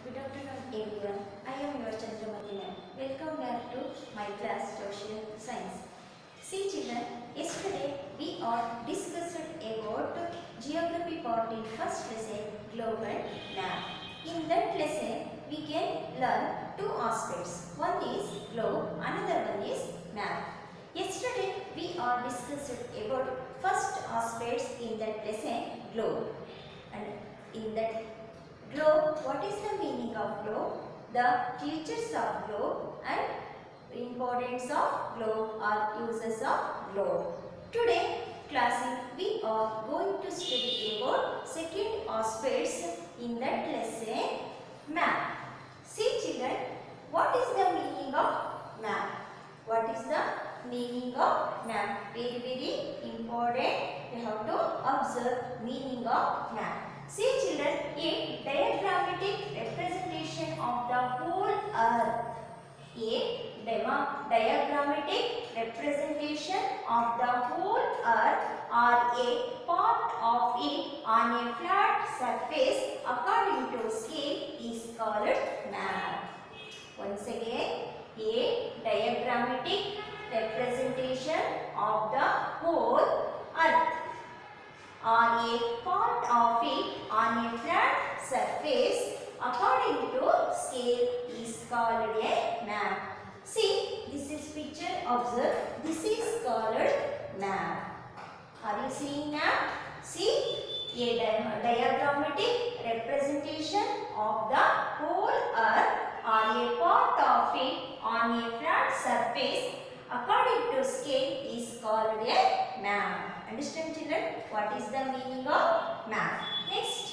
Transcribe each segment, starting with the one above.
Good afternoon everyone. I am your Chandramati ma'am. Welcome back to my class Social Science. See children, yesterday we are discussed about geography part in first lesson global map. In that lesson we can learn two aspects. One is globe, another one is map. Yesterday we are discussed about first aspects in that lesson globe, and in that globe, what is the meaning of globe? The features of globe and importance of globe or uses of globe. Today class we are going to study about second aspects in that lesson, map. See children, what is the meaning of map? What is the meaning of map? Very important. You have to observe meaning of map. See children, a diagrammatic representation of the whole earth. A diagrammatic representation of the whole earth or a part of it on a flat surface according to scale is called map. Once again, a diagrammatic representation of the whole earth or a part of it on a flat surface according to scale is called a map. See, this is picture. Observe, this is called map. Are you seeing map? See, a diagrammatic representation of the whole earth or a part of it on a flat surface according to scale is called a map. Understand children? What is the meaning of map? Next.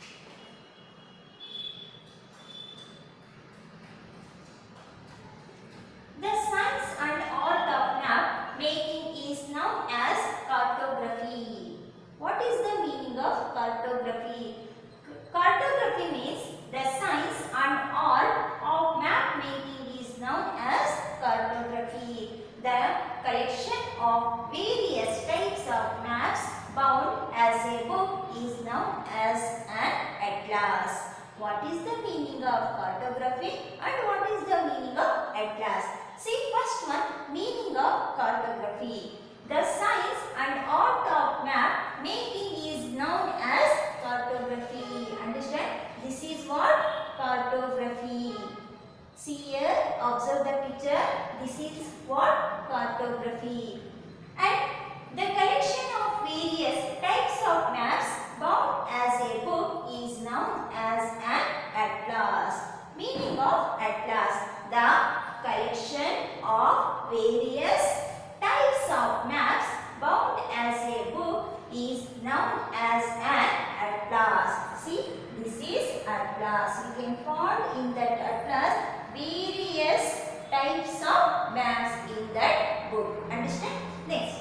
The science and art of map making is known as cartography. What is the meaning of cartography? Cartography means the science and art of map making is known as cartography. The collection of various types of maps bound as a book is known as an atlas. What is the meaning of cartography and what is the meaning of atlas? See, first one, meaning of cartography. The science and art of map making is known as cartography. Understand? This is what? Cartography. See here, observe the picture. This is what? Cartography. And the collection of various types of maps bound as a book is known as an atlas. Meaning of atlas. The collection of various types of maps bound as a book is known as an atlas. See, this is atlas. You can find in that atlas various types of maps in that book. Understand? Next.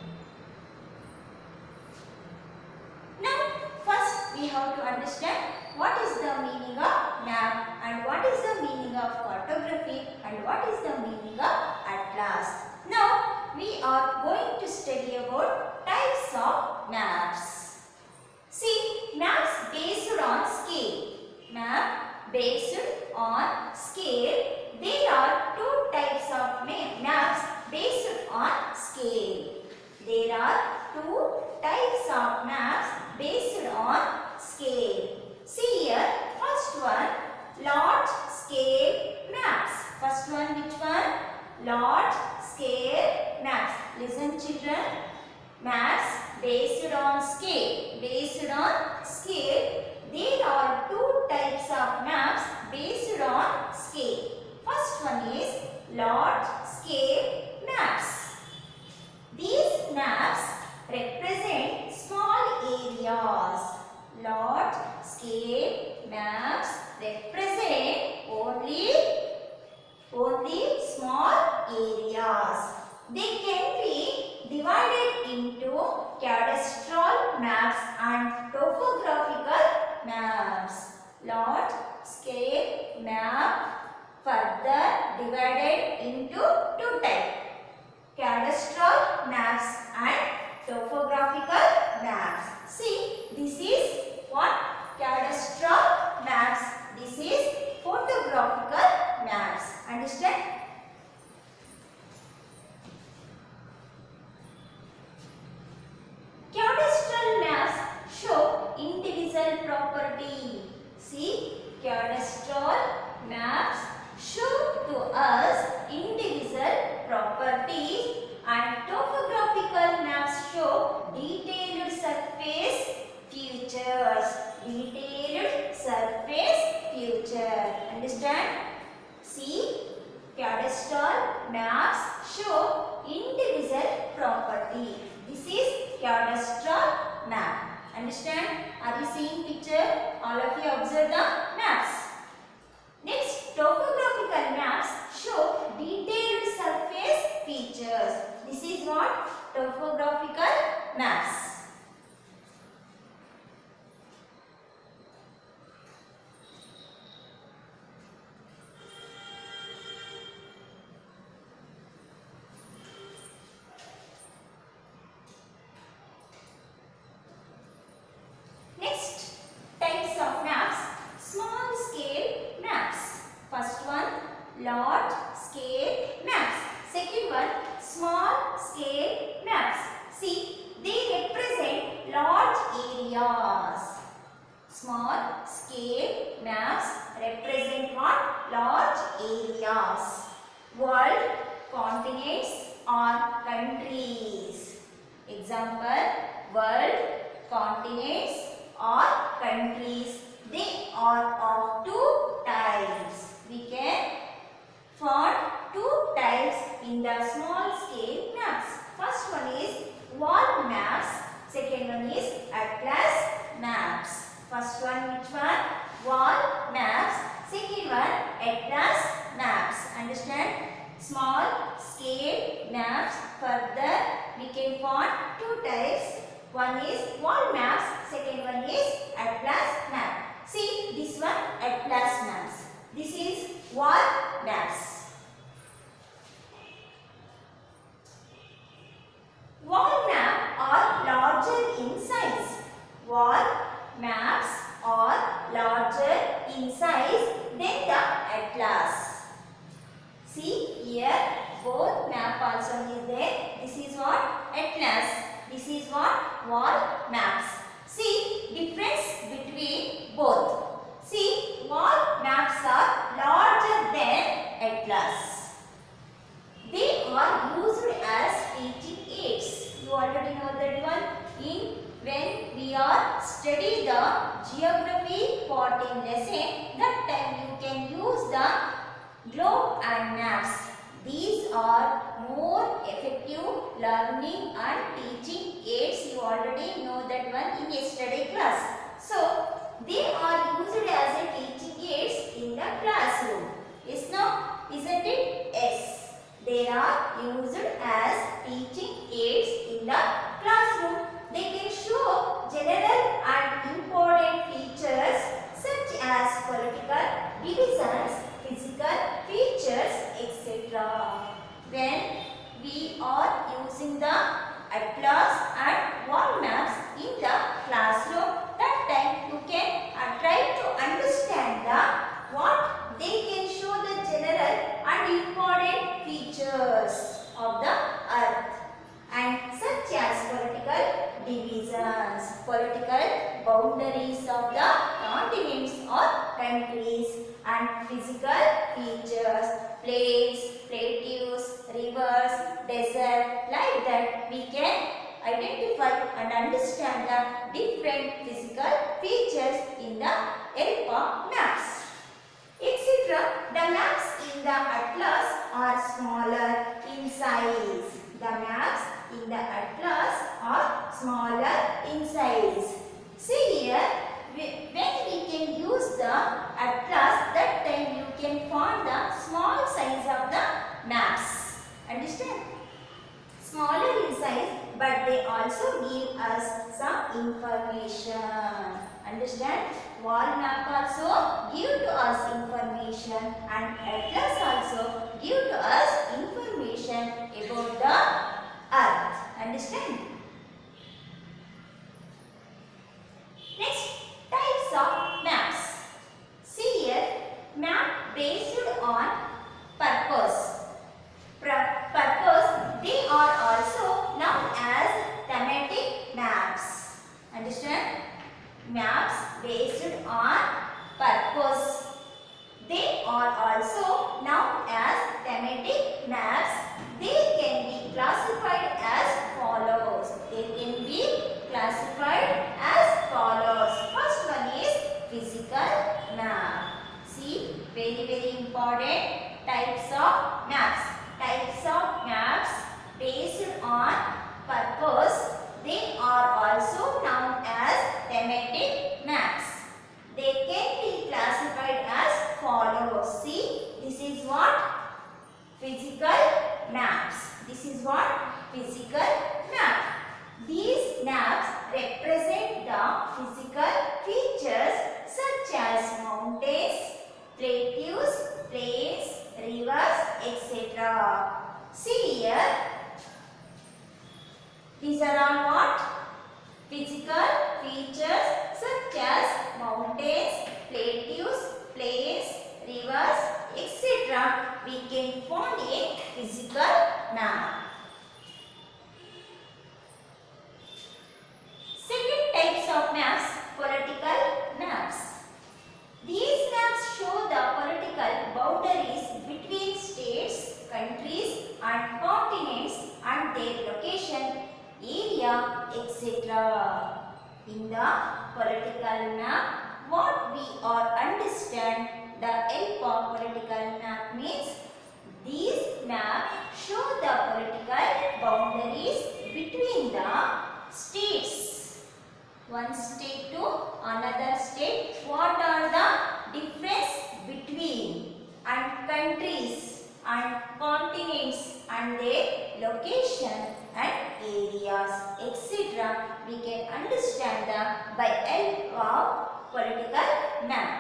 Now, first we have to understand what is the meaning of map and what is the meaning of cartography and what is the meaning of atlas. Now, we are going to study about types of maps. See, maps based on scale. Map based on scale. There are two types of maps based on scale. There are two types of maps based on scale. See here, first one, large scale maps. First one, which one? Large scale maps. Listen children, maps based on scale. Based on scale, there are two types of maps based on scale. property. See, cadastral maps show to us individual properties and topographical maps show detailed surface features. Detailed surface feature. Understand? See, cadastral maps show individual property. This is cadastral map. Understand? Are you seeing picture? All of you observe the maps. Next, topographical maps show detailed surface features. This is what? Topographical maps. Large scale maps. Second one, small scale maps. See, they represent large areas. Small scale maps represent what? Large areas. World, continents or countries. Example, world, continents or countries. They are of two types. We can find two types in the small scale maps. First one is wall maps. Second one is atlas maps. First one which one? Wall maps. Second one atlas maps. Understand? Small scale maps. Further we can find two types. One is wall maps. Second one is atlas map. See this one, atlas maps. This is wall maps. Wall maps are larger in size. Wall maps are larger in size than the atlas. See here, both map also is there. This is what? Atlas. This is what? Wall maps. See difference between both. See, wall maps are larger than atlas. They are used as teaching aids. You already know that one. When we are study the geography part in lesson, that time you can use the globe and maps. These are more effective learning and teaching aids. You already know that one in yesterday class. So, they are used as a teaching aids in the classroom. Yes, no? Isn't it? Yes. They are used as teaching aids in the classroom. They can show general and important features such as political divisions, physical features, etc. When we are using the atlas and wall maps in the classroom, that time you can try to understand what they can show the general and important features of the earth, and such as political divisions, political boundaries of the continents or countries, and physical features, plains, plateaus, rivers, desert. Like that we can identify and understand the different physical features in the help of maps, etc. The maps in the atlas are smaller in size. The maps in the atlas are smaller in size. See here, when we can use the atlas, that time you can find the small size of the maps. Understand? Smaller in size, but they also give us some information. Understand? Wall map also give to us information, and atlas also give to us information about the earth. Understand? Next, types of maps. See here, map based on purpose. They are also known as thematic maps. Understand? Maps based on purpose. They are also known as thematic maps. They can be classified as follows. They can be classified as follows. First one is physical map. See, very important types of maps. Types of maps based on purpose. They are also known as thematic maps. They can be classified as follows. See, this is what? Physical maps. This is what? Physical map. These maps represent the physical features such as mountains, plateaus, plains, rivers, etc. See here. These are all what? Physical features such as mountains, plateaus, plains, rivers, etc. we can find in physical map. Second types of maps, political maps. These maps show the political boundaries between states, countries and continents and their location, area, etc. In the political map, what we all understand, the help of political map means these maps show the political boundaries between the states. One state to another state, what are the difference between, and countries and continents and their location and areas, etc. we can understand by help of political map.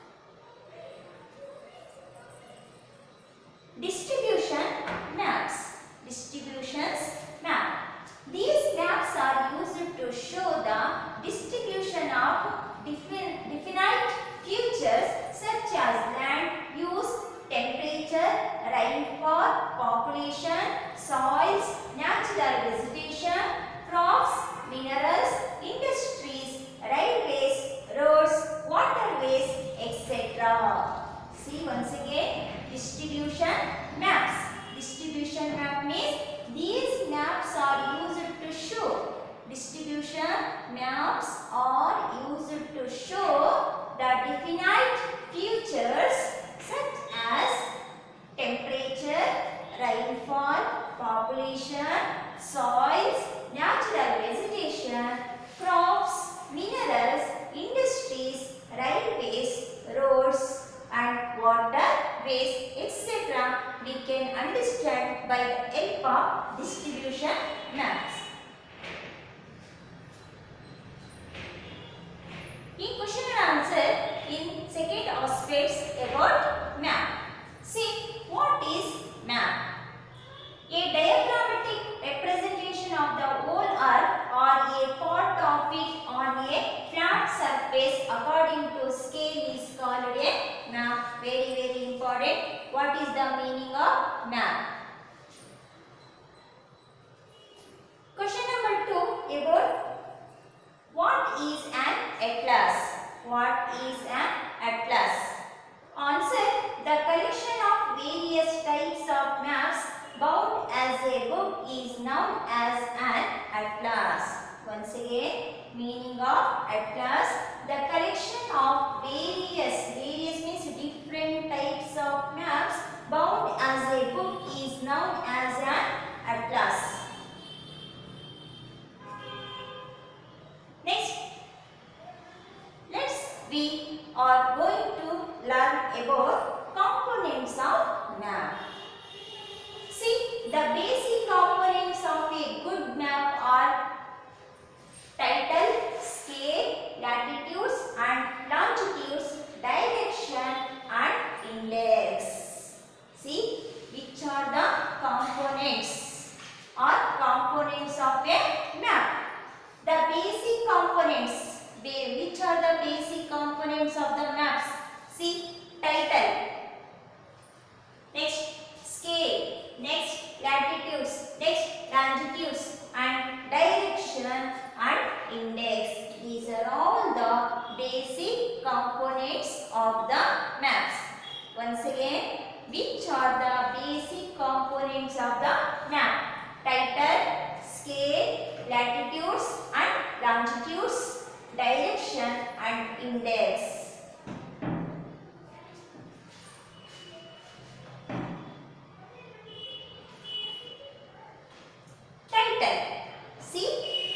Distribution maps. Distributions map. These maps are used to show the distribution of definite features such as land use, temperature, rainfall, population, soils, natural vegetation, crops, minerals, industries, railways, roads, waterways, etc. See once again, distribution maps. Distribution map means these maps are used to show. Distribution maps are used to show the definite features such as temperature, rainfall, population, soils, natural vegetation, crops, minerals, industries, railways, roads and waterways, etc. we can understand by the help of distribution maps. In question and answer, in second aspects about map. See, what is map? A diagrammatic representation of the whole earth or a part of it on a flat surface according to scale is called a map. Very important. What is the meaning of map? Question number 2 about what is an atlas? What is an atlas? Answer: the collection of various types of maps bound as a book is known as an atlas. Once again, meaning of atlas: the collection of various means different types of maps bound as a book is known as an atlas. Next, we are going to learn about components of map. See, the basic components of a good map are title, scale, latitudes and longitudes, direction and index. See, which are the components of a map? The basic components. Which are the basic components of the maps? See, title, next scale, next latitudes, of the maps. Once again, which are the basic components of the map? Title, scale, latitudes and longitudes, direction and index. Title. See,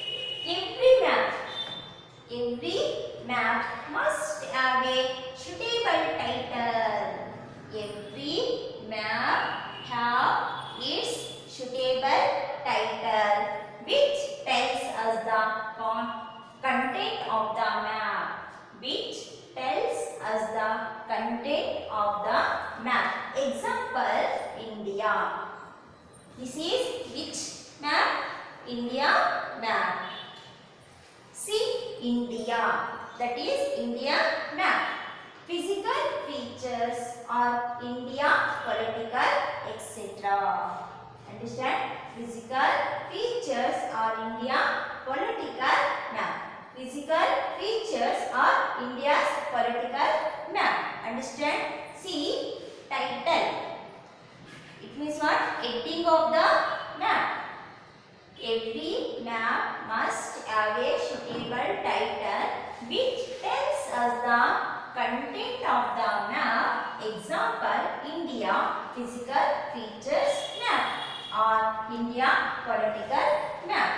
every map must have a suitable title. Every map have its suitable title, which tells us the content of the map. Which tells us the content of the map. Example, India. This is which map? India map. See, India. That is India map. Physical features are India, political, etc. Understand? Physical features are India, political map. Physical features are India's political map. Understand? See, title. It means what? Heading of the map. Every map must have a suitable title which tells us the content of the map. Example, India physical features map or India political map.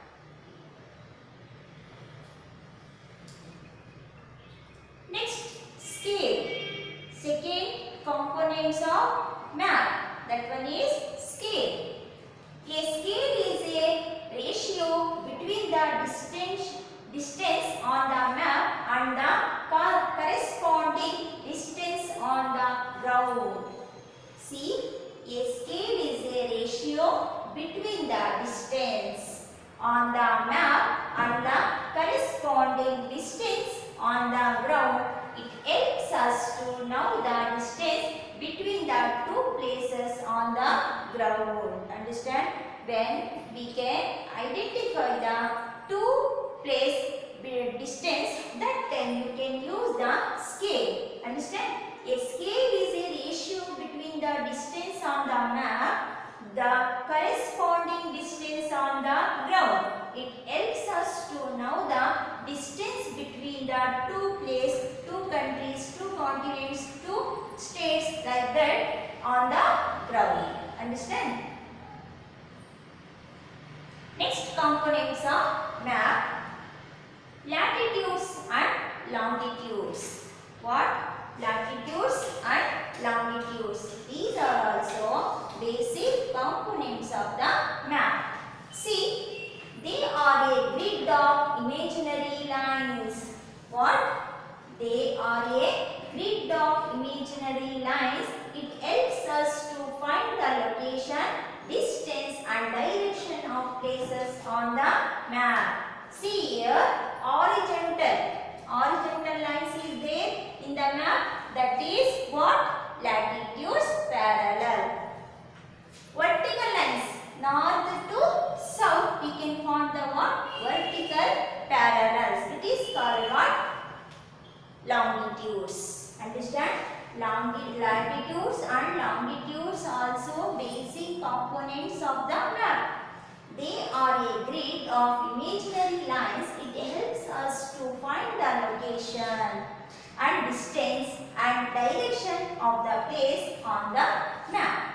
Next, scale. Second components of map. That one is scale. A scale is a ratio between the distance on the map and the corresponding distance on the ground. See, a scale is a ratio between the distance on the map and the corresponding distance on the ground. It helps us to know the distance between the two places on the ground. Understand? When we can identify the two place distance, that time you can use the scale. Understand? A scale is a ratio between the distance on the map, the corresponding distance on the ground. It helps us to know the distance between the two places, two countries, two continents, two states like that on the ground. Understand? Next components of map. Latitudes and longitudes. What? Latitudes and longitudes. These are also basic components of the map. See, they are a grid of imaginary lines. What? They are a grid of imaginary lines. It helps us to find the location, distance and direction of places on the map. See here, horizontal lines is there in the map. That is what? Latitudes parallel. Vertical lines, north to south, we can find the what? Vertical parallels. It is called what? Longitudes. Understand? Latitudes and longitudes also basic components of the map. They are a grid of imaginary lines. It helps us to find the location and distance and direction of the place on the map.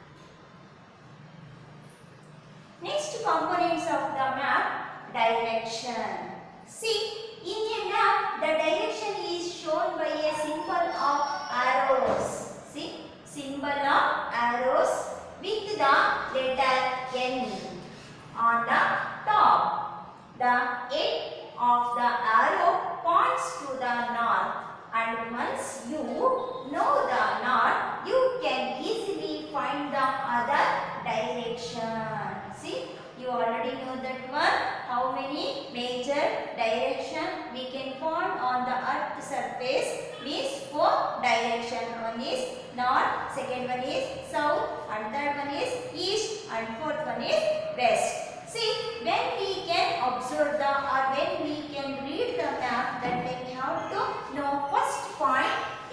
Next components of the map, direction. See, in a map, the direction is shown by a symbol of arrows. See, symbol of arrows with the letter N on the top. The end of the arrow points to the north, and once you know the north, you can easily find the other direction. See, you already know that one. How many major direction we can find on the earth surface? Means 4 direction. One is north, second one is south, and third one is east, and fourth one is west. See, when we can observe when we can read the map, then we have to know first point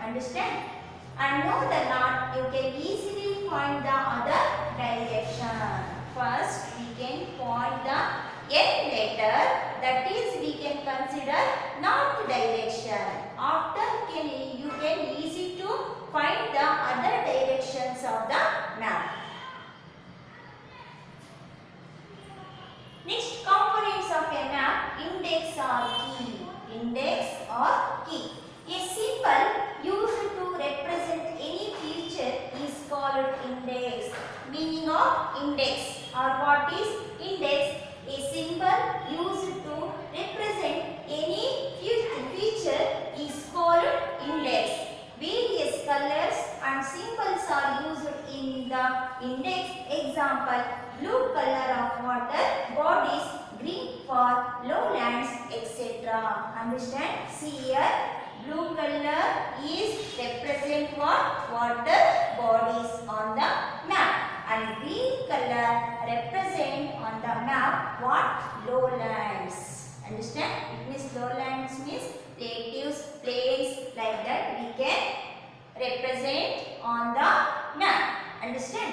Understand? And know the map, you can easily find the other direction. First, we can point the N letter, that is we can consider north direction. After you can easy to find the other directions of the map. Next, components of a map, index or key. Index or key. A symbol used to represent any feature is called index. Meaning of index, or what is index? A symbol used to represent any feature is called index. Various colors and symbols are used in the index. Example, blue color of water bodies, green for lowlands, etc. Understand? See here, blue color is represent what? Water bodies on the map. And green color represent on the map what? Lowlands. Understand? It means lowlands means plateaus, plains, like that we can represent on the map. Understand?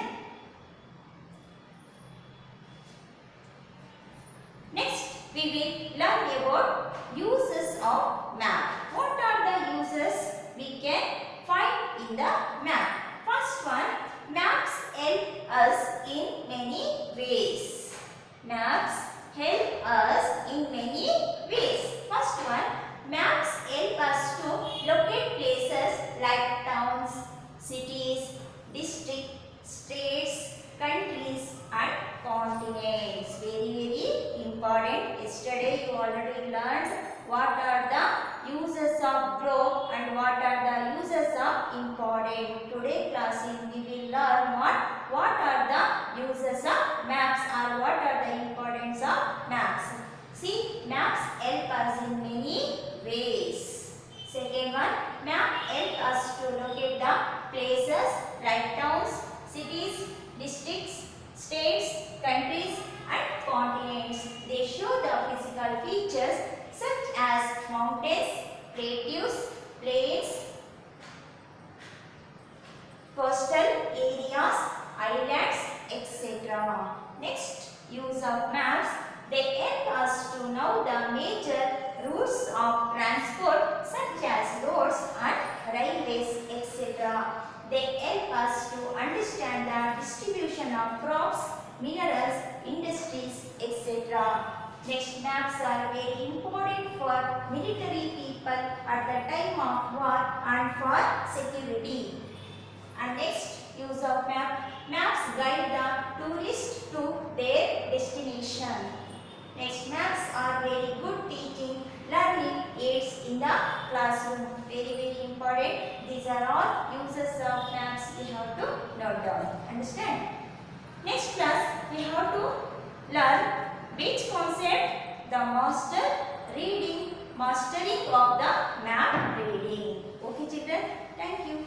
Next, we will learn about uses of map. What are the uses we can find in the map? First one, maps help us in many ways. Maps help us in many ways. First one, maps help us to locate places like towns, cities, districts, states, countries and continents. Very important. Yesterday you already learned what are the uses of globe and what are the uses of important. Today class we will learn what are the uses of maps or what are the importance of maps. See, maps help us in many ways. Second one, map help us to locate the places like towns, cities, districts, states, countries and continents. They show the physical features such as mountains, plateaus, plains, coastal areas, islands, etc. Next, use of maps. They help us to know the major routes of transport such as roads and railways, etc. They help us to understand the distribution of crops, minerals, industries, etc. Next, maps are very important for military people at the time of war and for security. And next, use of map. Maps guide the tourist to their destination. Next, maps are very good teaching, learning aids in the classroom. Very important. These are all uses of maps we have to note down. Understand? Next class, we have to learn which concept? The mastering of the map reading. Okay children, thank you.